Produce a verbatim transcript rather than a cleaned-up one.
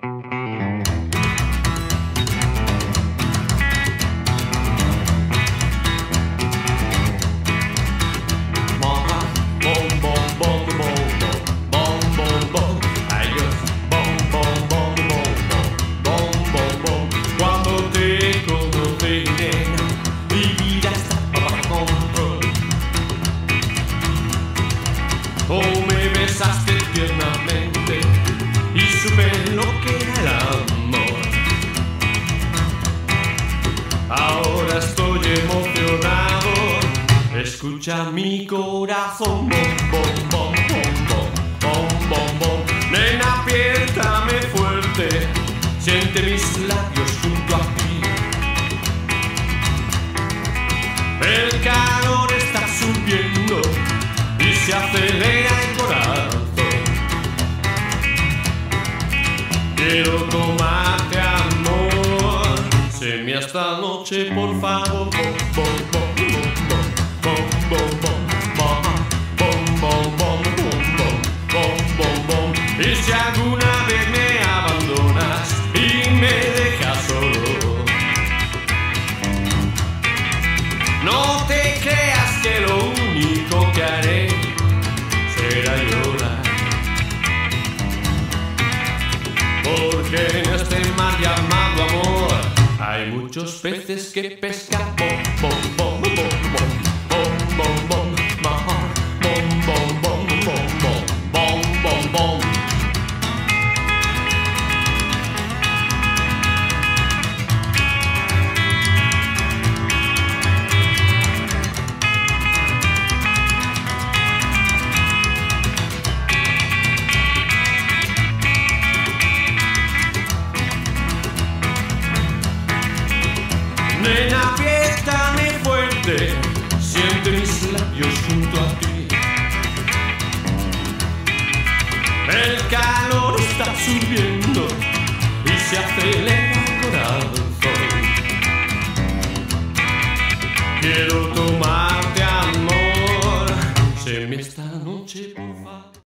Oh, me besaste tiernamente y supe lo que era el amor. Ahora estoy emocionado, escucha mi corazón. Bom, bom, bom, bom, bom, bom, bom. Nena, apriétame fuerte, siente mis labios junto a ti. El calor está subiendo y se acelera el corazón. Quiero tomarte, amor. Seme esta noche, por favor. Bom, bom, bom, bom, bom, bom, bom, bom, bom, bom, bom, bom, bom, bom. Y si alguna vez me abandonas y me dejas solo, no te creas que lo único que haré será llorar, porque en este mar llamado amor hay muchos peces que pescar. Bom, bom, bom, bom, bom, bom, bom, bom, bom, bom, bom, bom, bom, bom, bom. Nena, apriétame fuerte, siente mis labios junto a ti. El calor está subiendo y se acelera el corazón. Quiero tomarte, amor, seme esta noche.